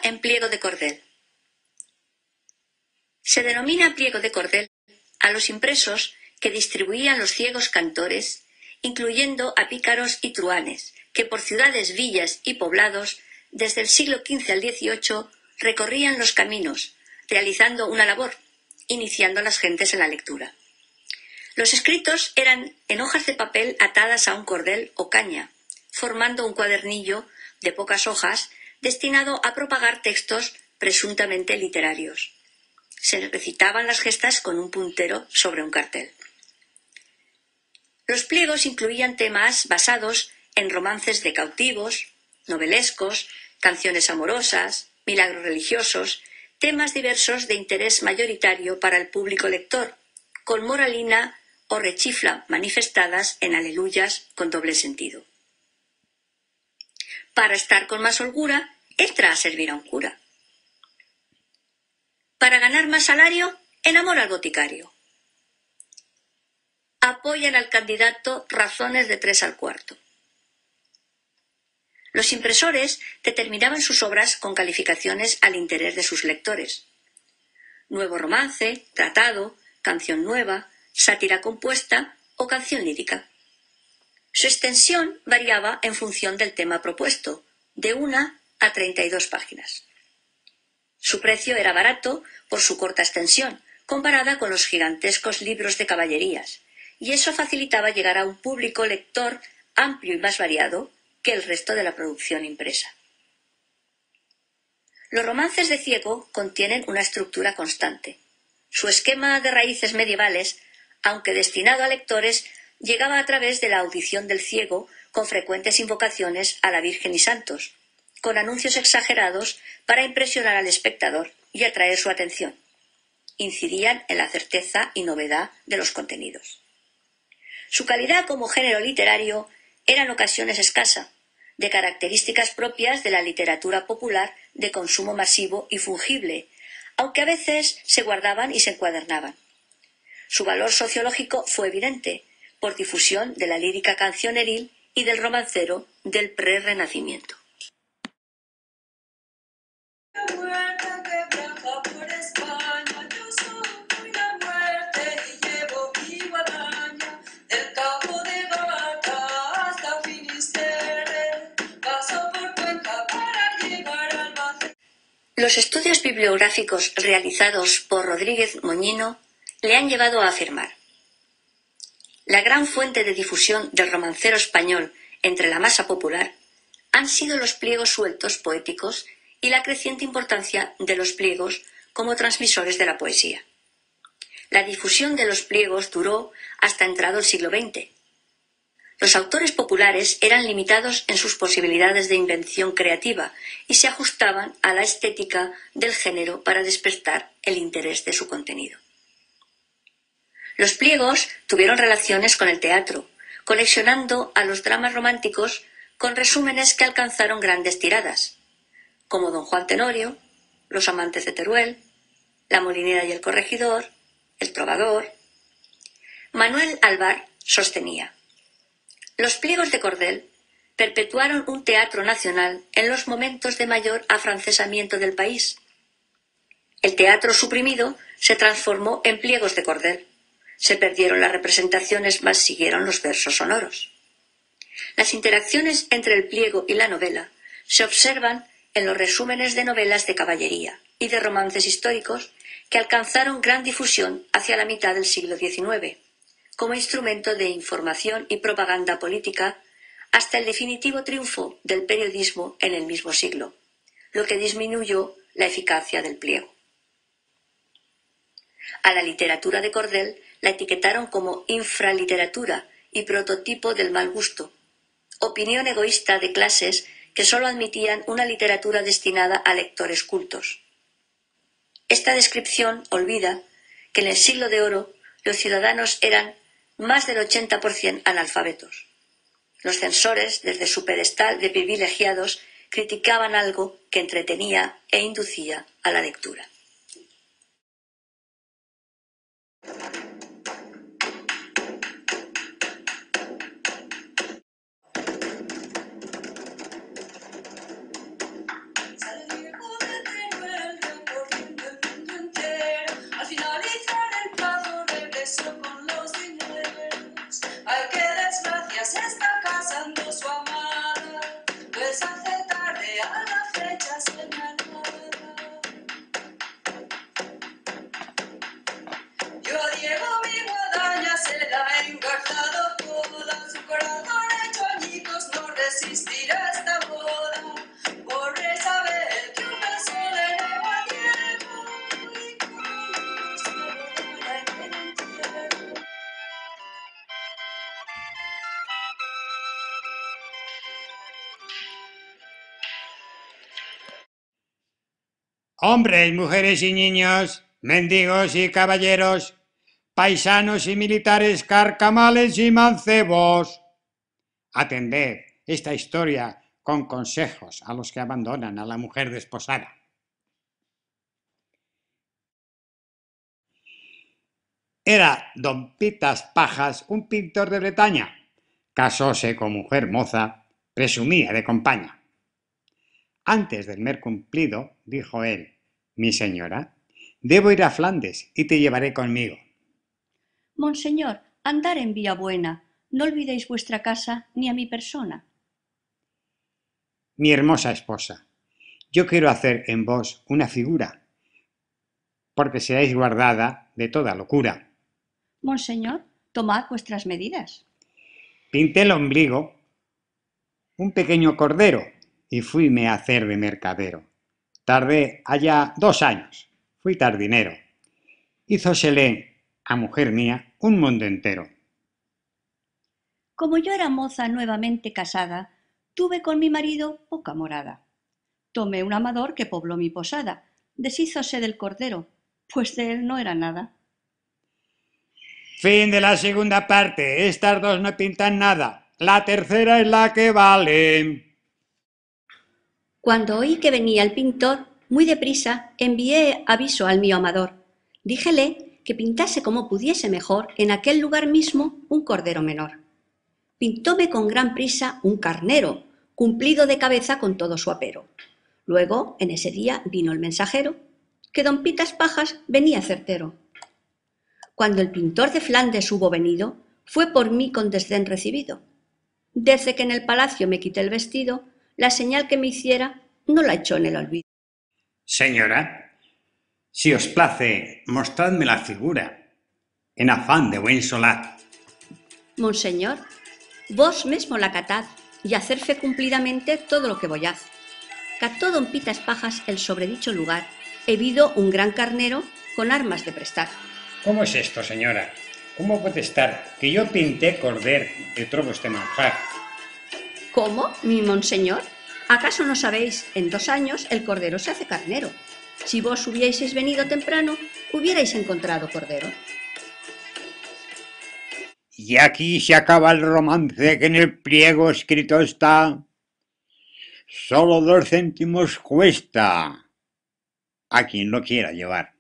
en pliego de cordel. Se denomina pliego de cordel a los impresos que distribuían los ciegos cantores, incluyendo a pícaros y truhanes, que por ciudades, villas y poblados, desde el siglo XV al XVIII, recorrían los caminos, realizando una labor, iniciando a las gentes en la lectura. Los escritos eran en hojas de papel atadas a un cordel o caña, formando un cuadernillo de pocas hojas destinado a propagar textos presuntamente literarios. Se recitaban las gestas con un puntero sobre un cartel. Los pliegos incluían temas basados en romances de cautivos, novelescos, canciones amorosas, milagros religiosos, temas diversos de interés mayoritario para el público lector, con moralina o rechifla manifestadas en aleluyas con doble sentido. Para estar con más holgura, entra a servir a un cura. Para ganar más salario, enamora al boticario. Apoyan al candidato razones de 3 al cuarto. Los impresores determinaban sus obras con calificaciones al interés de sus lectores. Nuevo romance, tratado, canción nueva, sátira compuesta o canción lírica. Su extensión variaba en función del tema propuesto, de 1 a 32 páginas. Su precio era barato por su corta extensión, comparada con los gigantescos libros de caballerías, y eso facilitaba llegar a un público lector amplio y más variado que el resto de la producción impresa. Los romances de ciego contienen una estructura constante. Su esquema de raíces medievales, aunque destinado a lectores, llegaba a través de la audición del ciego con frecuentes invocaciones a la Virgen y santos, con anuncios exagerados para impresionar al espectador y atraer su atención. Incidían en la certeza y novedad de los contenidos. Su calidad como género literario era en ocasiones escasa, de características propias de la literatura popular de consumo masivo y fungible, aunque a veces se guardaban y se encuadernaban. Su valor sociológico fue evidente, por difusión de la lírica cancioneril y del romancero del prerrenacimiento. Los estudios bibliográficos realizados por Rodríguez Moñino le han llevado a afirmar: la gran fuente de difusión del romancero español entre la masa popular han sido los pliegos sueltos poéticos y la creciente importancia de los pliegos como transmisores de la poesía. La difusión de los pliegos duró hasta entrado el siglo XX. Los autores populares eran limitados en sus posibilidades de invención creativa y se ajustaban a la estética del género para despertar el interés de su contenido. Los pliegos tuvieron relaciones con el teatro, conexionando a los dramas románticos con resúmenes que alcanzaron grandes tiradas, como Don Juan Tenorio, Los amantes de Teruel, La molinera y el corregidor, El trovador. Manuel Alvar sostenía: los pliegos de cordel perpetuaron un teatro nacional en los momentos de mayor afrancesamiento del país. El teatro suprimido se transformó en pliegos de cordel. Se perdieron las representaciones, mas siguieron los versos sonoros. Las interacciones entre el pliego y la novela se observan en los resúmenes de novelas de caballería y de romances históricos que alcanzaron gran difusión hacia la mitad del siglo XIX, como instrumento de información y propaganda política, hasta el definitivo triunfo del periodismo en el mismo siglo, lo que disminuyó la eficacia del pliego. A la literatura de cordel la etiquetaron como infraliteratura y prototipo del mal gusto, opinión egoísta de clases que sólo admitían una literatura destinada a lectores cultos. Esta descripción olvida que en el siglo de oro los ciudadanos eran más del 80% analfabetos. Los censores, desde su pedestal de privilegiados, criticaban algo que entretenía e inducía a la lectura. Hombres, mujeres y niños, mendigos y caballeros, paisanos y militares, carcamales y mancebos. Atended esta historia con consejos a los que abandonan a la mujer desposada. Era don Pitas Pajas, un pintor de Bretaña. Casóse con mujer moza, presumía de compaña. Antes del mes cumplido, dijo él, mi señora, debo ir a Flandes y te llevaré conmigo. Monseñor, andar en vía buena, no olvidéis vuestra casa ni a mi persona. Mi hermosa esposa, yo quiero hacer en vos una figura, porque seáis guardada de toda locura. Monseñor, tomad vuestras medidas. Pinté el ombligo, un pequeño cordero, y fuime a hacer de mercadero. Tardé allá 2 años, fui tardinero. Hízosele a mujer mía un mundo entero. Como yo era moza nuevamente casada, tuve con mi marido poca morada. Tomé un amador que pobló mi posada, deshízose del cordero, pues de él no era nada. Fin de la segunda parte. Estas dos no pintan nada. La tercera es la que vale. Cuando oí que venía el pintor, muy deprisa envié aviso al mío amador. Díjele que pintase como pudiese mejor en aquel lugar mismo un cordero menor. Pintóme con gran prisa un carnero, cumplido de cabeza con todo su apero. Luego, en ese día, vino el mensajero, que don Pitas Pajas venía certero. Cuando el pintor de Flandes hubo venido, fue por mí con desdén recibido. Desde que en el palacio me quité el vestido, la señal que me hiciera no la echó en el olvido. Señora, si os place, mostradme la figura, en afán de buen solar. Monseñor, vos mesmo la catad, y hacer fe cumplidamente todo lo que voyaz. Cató don Pitas Pajas el sobredicho lugar, he vido un gran carnero con armas de prestar. ¿Cómo es esto, señora? ¿Cómo puede estar que yo pinté corder y trobo este manjar? ¿Cómo, mi monseñor? ¿Acaso no sabéis, en 2 años el cordero se hace carnero? Si vos hubieseis venido temprano, hubierais encontrado cordero. Y aquí se acaba el romance que en el pliego escrito está. Solo 2 céntimos cuesta a quien lo quiera llevar.